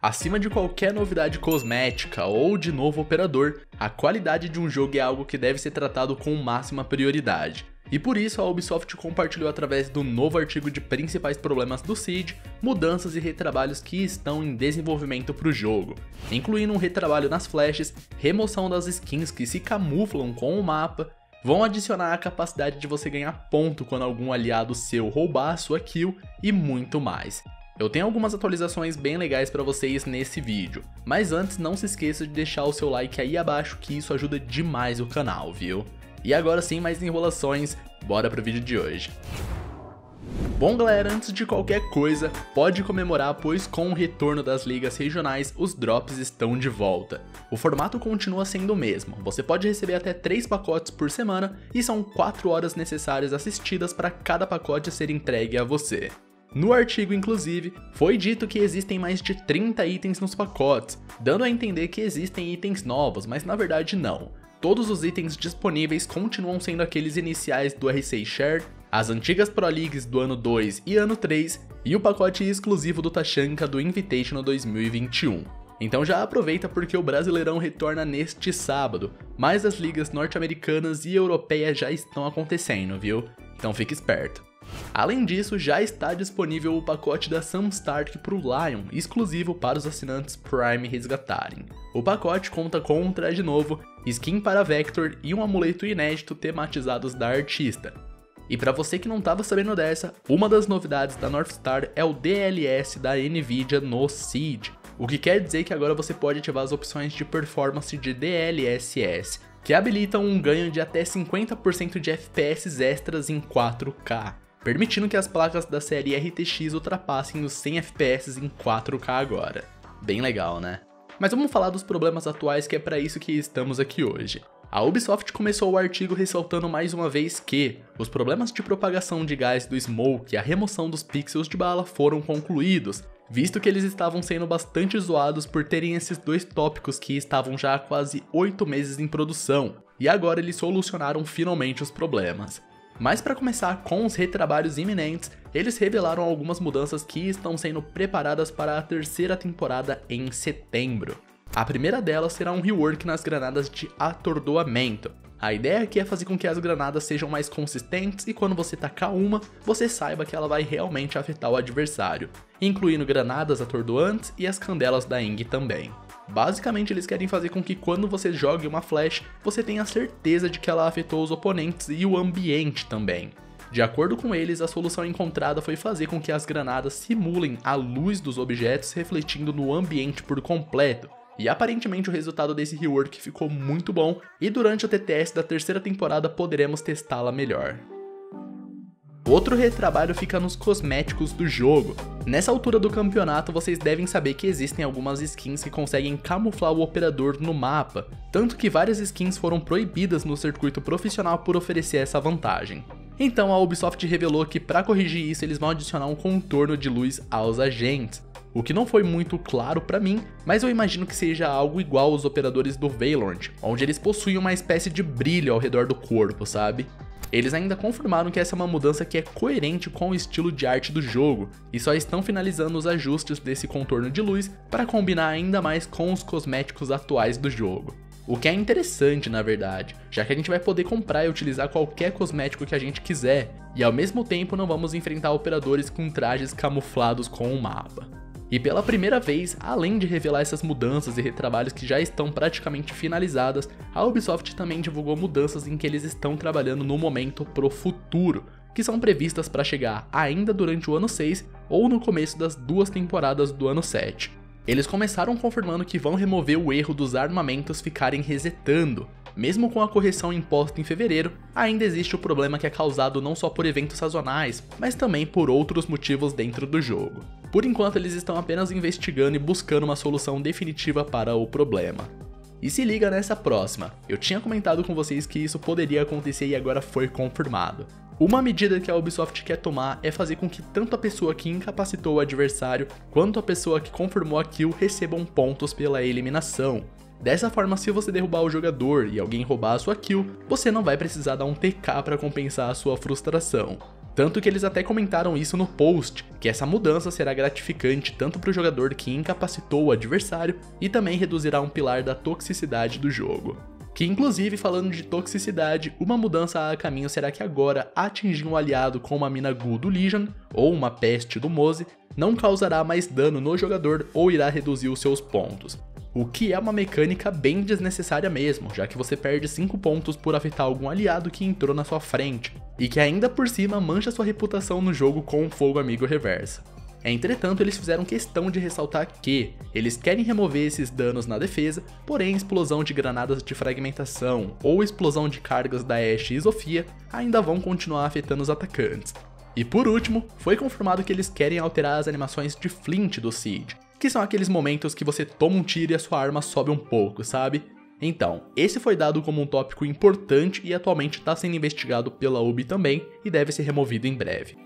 Acima de qualquer novidade cosmética ou de novo operador, a qualidade de um jogo é algo que deve ser tratado com máxima prioridade. E por isso a Ubisoft compartilhou através do novo artigo de principais problemas do Siege, mudanças e retrabalhos que estão em desenvolvimento para o jogo, incluindo um retrabalho nas flashes, remoção das skins que se camuflam com o mapa, vão adicionar a capacidade de você ganhar ponto quando algum aliado seu roubar a sua kill e muito mais. Eu tenho algumas atualizações bem legais para vocês nesse vídeo, mas antes não se esqueça de deixar o seu like aí abaixo que isso ajuda demais o canal, viu? E agora sem mais enrolações, bora pro vídeo de hoje. Bom galera, antes de qualquer coisa, pode comemorar pois com o retorno das ligas regionais, os drops estão de volta. O formato continua sendo o mesmo, você pode receber até 3 pacotes por semana e são 4 horas necessárias assistidas para cada pacote ser entregue a você. No artigo, inclusive, foi dito que existem mais de 30 itens nos pacotes, dando a entender que existem itens novos, mas na verdade não. Todos os itens disponíveis continuam sendo aqueles iniciais do R6 Share, as antigas Pro Leagues do ano 2 e ano 3, e o pacote exclusivo do Tachanka do Invitational 2021. Então já aproveita porque o Brasileirão retorna neste sábado, mas as ligas norte-americanas e europeias já estão acontecendo, viu? Então fique esperto. Além disso, já está disponível o pacote da Samstark pro Lion, exclusivo para os assinantes Prime resgatarem. O pacote conta com um traje novo, skin para Vector e um amuleto inédito tematizados da artista. E para você que não estava sabendo dessa, uma das novidades da Northstar é o DLS da Nvidia no Siege, o que quer dizer que agora você pode ativar as opções de performance de DLSS, que habilitam um ganho de até 50% de FPS extras em 4K. Permitindo que as placas da série RTX ultrapassem os 100 FPS em 4K agora. Bem legal, né? Mas vamos falar dos problemas atuais, que é para isso que estamos aqui hoje. A Ubisoft começou o artigo ressaltando mais uma vez que os problemas de propagação de gás do smoke e a remoção dos pixels de bala foram concluídos, visto que eles estavam sendo bastante zoados por terem esses dois tópicos que estavam já há quase 8 meses em produção, e agora eles solucionaram finalmente os problemas. Mas para começar com os retrabalhos iminentes, eles revelaram algumas mudanças que estão sendo preparadas para a terceira temporada em setembro. A primeira delas será um rework nas granadas de atordoamento. A ideia aqui é fazer com que as granadas sejam mais consistentes e quando você tacar uma, você saiba que ela vai realmente afetar o adversário, incluindo granadas atordoantes e as candelas da Ing também. Basicamente eles querem fazer com que quando você jogue uma flash, você tenha certeza de que ela afetou os oponentes e o ambiente também. De acordo com eles, a solução encontrada foi fazer com que as granadas simulem a luz dos objetos refletindo no ambiente por completo. E aparentemente o resultado desse rework ficou muito bom e durante o TTS da terceira temporada poderemos testá-la melhor. Outro retrabalho fica nos cosméticos do jogo. Nessa altura do campeonato vocês devem saber que existem algumas skins que conseguem camuflar o operador no mapa, tanto que várias skins foram proibidas no circuito profissional por oferecer essa vantagem. Então a Ubisoft revelou que para corrigir isso eles vão adicionar um contorno de luz aos agentes, o que não foi muito claro para mim, mas eu imagino que seja algo igual aos operadores do Valorant, onde eles possuem uma espécie de brilho ao redor do corpo, sabe? Eles ainda confirmaram que essa é uma mudança que é coerente com o estilo de arte do jogo, e só estão finalizando os ajustes desse contorno de luz para combinar ainda mais com os cosméticos atuais do jogo. O que é interessante na verdade, já que a gente vai poder comprar e utilizar qualquer cosmético que a gente quiser, e ao mesmo tempo não vamos enfrentar operadores com trajes camuflados com o mapa. E pela primeira vez, além de revelar essas mudanças e retrabalhos que já estão praticamente finalizadas, a Ubisoft também divulgou mudanças em que eles estão trabalhando no momento pro futuro, que são previstas para chegar ainda durante o ano 6 ou no começo das 2 temporadas do ano 7. Eles começaram confirmando que vão remover o erro dos armamentos ficarem resetando. Mesmo com a correção imposta em fevereiro, ainda existe o problema que é causado não só por eventos sazonais, mas também por outros motivos dentro do jogo. Por enquanto eles estão apenas investigando e buscando uma solução definitiva para o problema. E se liga nessa próxima, eu tinha comentado com vocês que isso poderia acontecer e agora foi confirmado. Uma medida que a Ubisoft quer tomar é fazer com que tanto a pessoa que incapacitou o adversário, quanto a pessoa que confirmou a kill recebam pontos pela eliminação. Dessa forma, se você derrubar o jogador e alguém roubar a sua kill, você não vai precisar dar um TK para compensar a sua frustração. Tanto que eles até comentaram isso no post, que essa mudança será gratificante tanto para o jogador que incapacitou o adversário e também reduzirá um pilar da toxicidade do jogo. Que inclusive, falando de toxicidade, uma mudança a caminho será que agora atingir um aliado com uma mina Ghoul do Legion ou uma peste do Moze não causará mais dano no jogador ou irá reduzir os seus pontos. O que é uma mecânica bem desnecessária mesmo, já que você perde 5 pontos por afetar algum aliado que entrou na sua frente, e que ainda por cima mancha sua reputação no jogo com o fogo amigo reversa. Entretanto, eles fizeram questão de ressaltar que eles querem remover esses danos na defesa, porém explosão de granadas de fragmentação ou explosão de cargas da Ashe e Zofia ainda vão continuar afetando os atacantes. E por último, foi confirmado que eles querem alterar as animações de Flint do Siege, que são aqueles momentos que você toma um tiro e a sua arma sobe um pouco, sabe? Então, esse foi dado como um tópico importante e atualmente está sendo investigado pela Ubi também e deve ser removido em breve.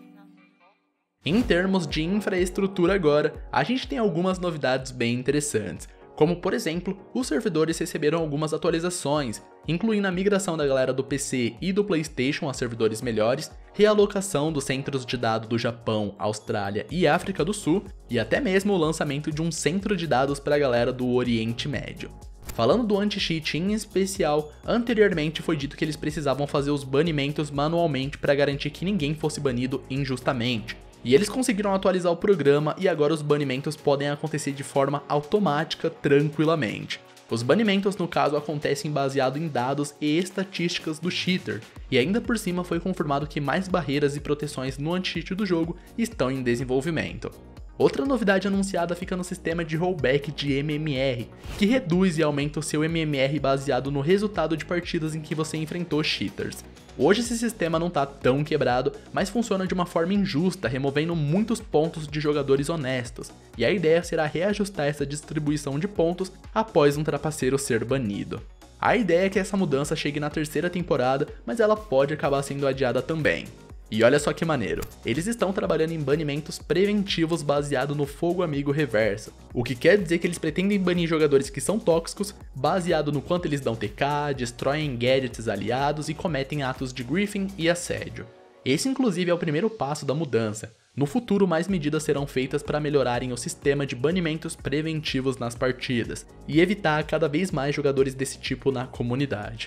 Em termos de infraestrutura agora, a gente tem algumas novidades bem interessantes, como por exemplo, os servidores receberam algumas atualizações, incluindo a migração da galera do PC e do PlayStation a servidores melhores, realocação dos centros de dados do Japão, Austrália e África do Sul, e até mesmo o lançamento de um centro de dados para a galera do Oriente Médio. Falando do anti-cheat em especial, anteriormente foi dito que eles precisavam fazer os banimentos manualmente para garantir que ninguém fosse banido injustamente. E eles conseguiram atualizar o programa e agora os banimentos podem acontecer de forma automática, tranquilamente. Os banimentos no caso acontecem baseado em dados e estatísticas do cheater, e ainda por cima foi confirmado que mais barreiras e proteções no anti-cheat do jogo estão em desenvolvimento. Outra novidade anunciada fica no sistema de rollback de MMR, que reduz e aumenta o seu MMR baseado no resultado de partidas em que você enfrentou cheaters. Hoje esse sistema não tá tão quebrado, mas funciona de uma forma injusta, removendo muitos pontos de jogadores honestos, e a ideia será reajustar essa distribuição de pontos após um trapaceiro ser banido. A ideia é que essa mudança chegue na terceira temporada, mas ela pode acabar sendo adiada também. E olha só que maneiro, eles estão trabalhando em banimentos preventivos baseado no fogo amigo reverso, o que quer dizer que eles pretendem banir jogadores que são tóxicos, baseado no quanto eles dão TK, destroem gadgets aliados e cometem atos de griefing e assédio. Esse inclusive é o primeiro passo da mudança. No futuro, mais medidas serão feitas para melhorarem o sistema de banimentos preventivos nas partidas, e evitar cada vez mais jogadores desse tipo na comunidade.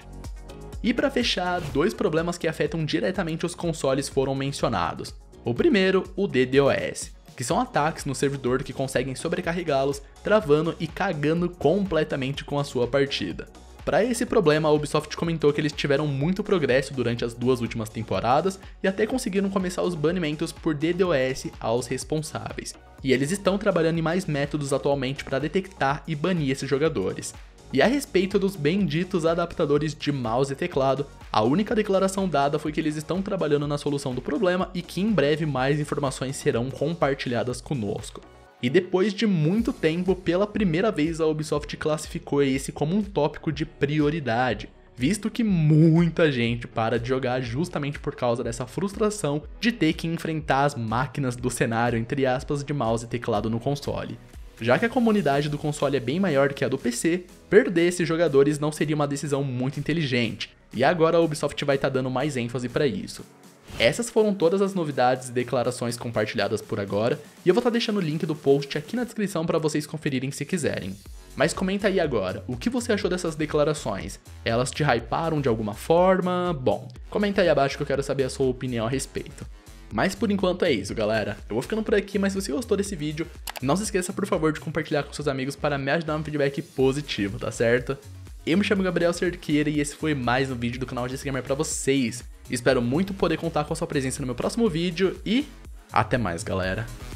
E para fechar, 2 problemas que afetam diretamente os consoles foram mencionados. O primeiro, o DDoS, que são ataques no servidor que conseguem sobrecarregá-los, travando e cagando completamente com a sua partida. Para esse problema, a Ubisoft comentou que eles tiveram muito progresso durante as 2 últimas temporadas e até conseguiram começar os banimentos por DDoS aos responsáveis. E eles estão trabalhando em mais métodos atualmente para detectar e banir esses jogadores. E a respeito dos benditos adaptadores de mouse e teclado, a única declaração dada foi que eles estão trabalhando na solução do problema e que em breve mais informações serão compartilhadas conosco. E depois de muito tempo, pela primeira vez a Ubisoft classificou esse como um tópico de prioridade, visto que muita gente para de jogar justamente por causa dessa frustração de ter que enfrentar as máquinas do cenário, entre aspas, de mouse e teclado no console. Já que a comunidade do console é bem maior que a do PC, perder esses jogadores não seria uma decisão muito inteligente, e agora a Ubisoft vai estar dando mais ênfase para isso. Essas foram todas as novidades e declarações compartilhadas por agora, e eu vou estar deixando o link do post aqui na descrição para vocês conferirem se quiserem. Mas comenta aí agora, o que você achou dessas declarações? Elas te hyparam de alguma forma? Bom, comenta aí abaixo que eu quero saber a sua opinião a respeito. Mas por enquanto é isso, galera. Eu vou ficando por aqui, mas se você gostou desse vídeo, não se esqueça por favor de compartilhar com seus amigos para me ajudar um feedback positivo, tá certo? Eu me chamo Gabriel Cerqueira e esse foi mais um vídeo do canal GC Gamer pra vocês. Espero muito poder contar com a sua presença no meu próximo vídeo e até mais, galera.